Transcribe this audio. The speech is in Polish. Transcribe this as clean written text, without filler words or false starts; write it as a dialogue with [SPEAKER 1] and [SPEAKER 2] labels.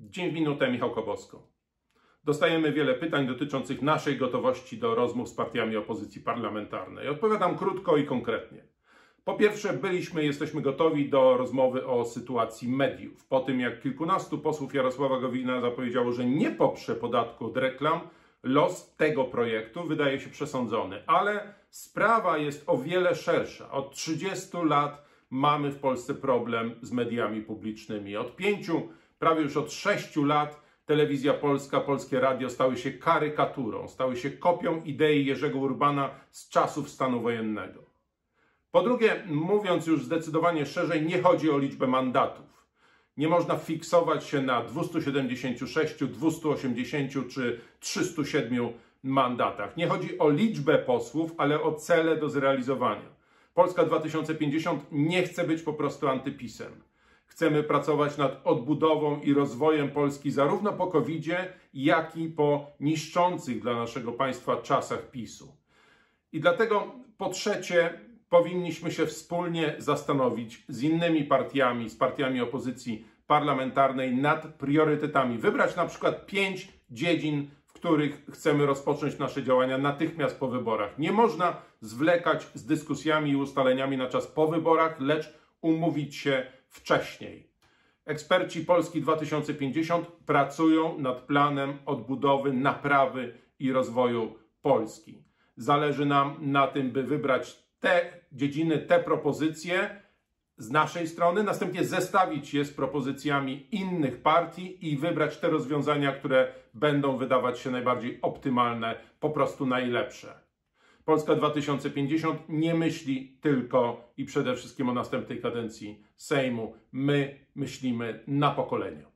[SPEAKER 1] Dzień w minutę, Michał Kobosko. Dostajemy wiele pytań dotyczących naszej gotowości do rozmów z partiami opozycji parlamentarnej. Odpowiadam krótko i konkretnie. Po pierwsze, jesteśmy gotowi do rozmowy o sytuacji mediów. Po tym, jak kilkunastu posłów Jarosława Gowina zapowiedziało, że nie poprze podatku od reklam, los tego projektu wydaje się przesądzony. Ale sprawa jest o wiele szersza. Od 30 lat mamy w Polsce problem z mediami publicznymi. Od 5, prawie już od 6 lat Telewizja Polska, Polskie Radio stały się karykaturą, stały się kopią idei Jerzego Urbana z czasów stanu wojennego. Po drugie, mówiąc już zdecydowanie szerzej, nie chodzi o liczbę mandatów. Nie można fiksować się na 276, 280 czy 307 mandatach. Nie chodzi o liczbę posłów, ale o cele do zrealizowania. Polska 2050 nie chce być po prostu antypisem. Chcemy pracować nad odbudową i rozwojem Polski zarówno po COVID-zie, jak i po niszczących dla naszego państwa czasach PiS-u. I dlatego po trzecie powinniśmy się wspólnie zastanowić z innymi partiami, z partiami opozycji parlamentarnej nad priorytetami. Wybrać na przykład 5 dziedzin, w których chcemy rozpocząć nasze działania natychmiast po wyborach. Nie można zwlekać z dyskusjami i ustaleniami na czas po wyborach, lecz umówić się wcześniej. Eksperci Polski 2050 pracują nad planem odbudowy, naprawy i rozwoju Polski. Zależy nam na tym, by wybrać te dziedziny, te propozycje z naszej strony, następnie zestawić je z propozycjami innych partii i wybrać te rozwiązania, które będą wydawać się najbardziej optymalne, po prostu najlepsze. Polska 2050 nie myśli tylko i przede wszystkim o następnej kadencji Sejmu. My myślimy na pokolenia.